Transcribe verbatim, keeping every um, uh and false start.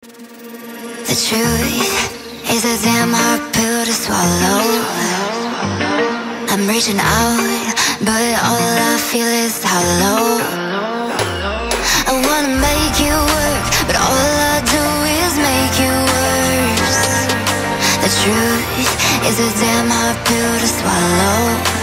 The truth is a damn hard pill to swallow. I'm reaching out, but all I feel is hollow. I wanna make you work, but all I do is make you worse. The truth is a damn hard pill to swallow.